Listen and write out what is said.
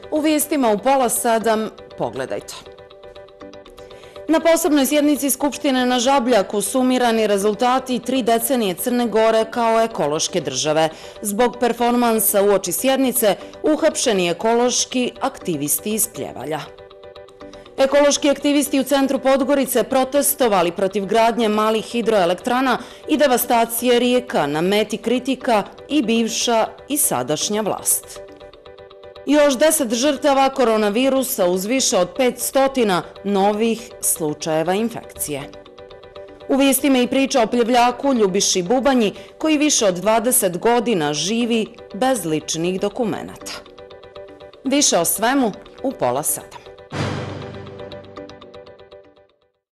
U vijestima u 6:30 pogledajte. Na posebnoj sjednici Skupštine na Žabljaku sumirani rezultati 3 decenije Crne Gore kao ekološke države. Zbog performansa uoči sjednice uhapšeni ekološki aktivisti iz Pljevalja. Ekološki aktivisti u centru Podgorice protestovali protiv gradnje malih hidroelektrana i devastacije rijeka, na meti kritika i bivša i sadašnja vlast. Još 10 žrtava koronavirusa uz više od 500 novih slučajeva infekcije. U vijestima i priča o Pljevljaku Ljubiši Bubanji, koji više od 20 godina živi bez ličnih dokumenata. Više o svemu u 6:30.